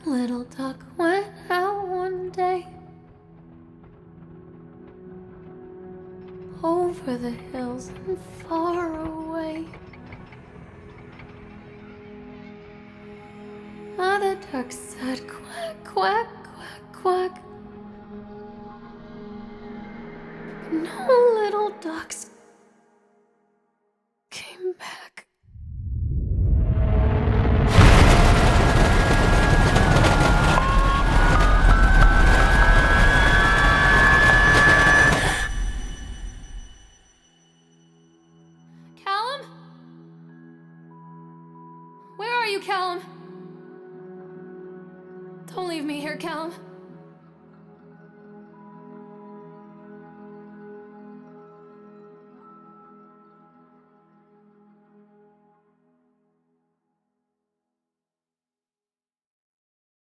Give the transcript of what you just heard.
Little duck went out one day, over the hills and far away. Mother duck said quack, quack, quack, quack. But no little ducks came back. Callum? Where are you, Callum? Don't leave me here, Callum.